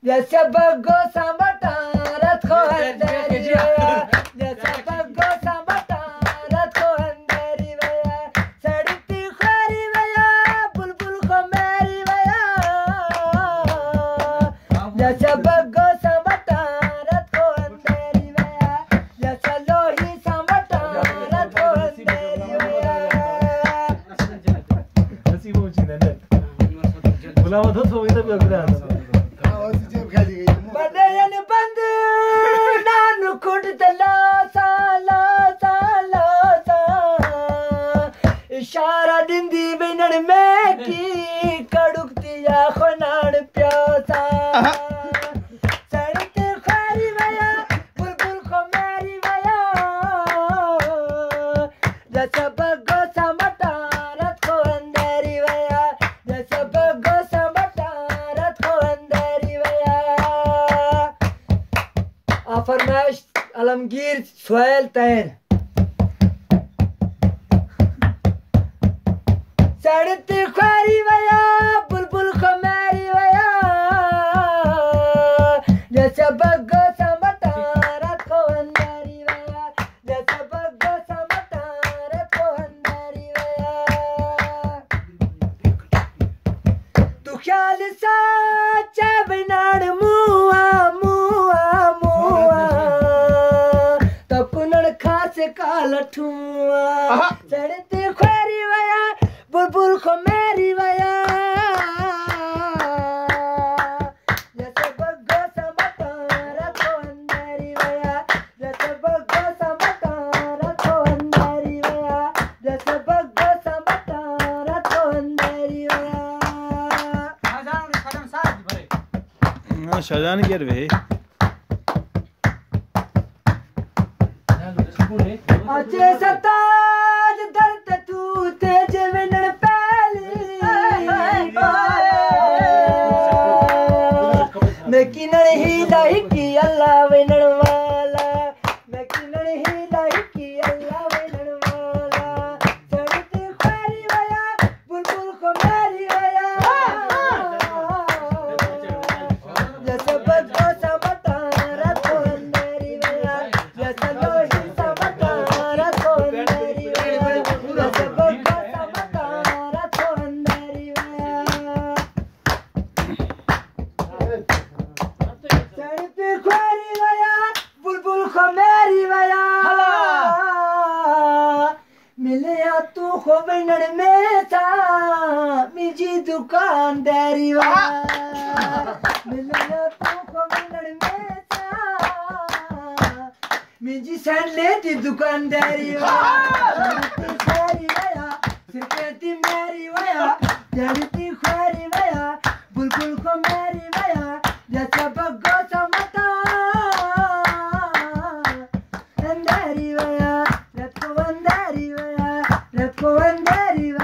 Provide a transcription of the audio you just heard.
जैसे बग्गो सांबटा रथ को अंधेरी वया जैसे बग्गो सांबटा रथ को अंधेरी वया सड़ती खारी वया बुलबुल को मेरी वया जैसे बग्गो सांबटा रथ को अंधेरी वया जैसे लोही सांबटा रथ को अंधेरी वया हसी पहुंची ना बुलावा तो सोई तो बिगड़ा बदन बंद नानु कुट लासा लासा लासा इशारा दिंदी बिनड़ में की कड़ुकती आँखों नाड़ प्यासा सड़ते खारी वया बुलबुल को मेरी वया जैसे बग्गो समटा रथ को अंधेरी वया जैसे बग्गो समटा रथ को अंधेरी वया फरमाइश आलमगीर सुहेल तैन सड़ती खारी वया बुलबुल को मेरी वया जैसे बग्गो समटा रथ को अंधेरी वया जैसे बग्गो समटा रथ को अंधेरी वया तू ख्याल साचा बिनाड़ मुआ मुआ मुआ तो कुनड़ खास काल ठुआ सड़ते खारी वया बुलबुल को मेरी वया जैसे बग्गो समटा रथ को अंधेरी वया जैसे बग्गो समटा रथ को अंधेरी वया जैसे बग्गो समटा रथ को अंधेरी वया शाहजहान की रे अचे सताज दर्द तू तेज विनण पहली मैं किनण ही लाही की अल्लाह विनण वाला मैं किनण ही लाही की अल्लाह विनण वाला सड़ती खारी वया बुलबुल को मेरी वया जैसे बग्गो समटा रथ को अंधेरी वया जैसे लोही समटा रथ को अंधेरी वया जैसे बग्गो समटा रथ को अंधेरी वया सड़ती खारी वया बुलबुल को मेरी वया मिलिया तू को बिनड़ में था मिजी दुकानदारी वया मिलिया तू को बिनड़ में था मिजी सन लेती दुकानदारी वया सड़ती खारी वया सिरकती मेरी वया जड़ती खारी वया बुलबुल को मेरी वया जैसे बग्गो समटा अंधेरी वया रथ को अंधेरी वया रथ को अंधेरी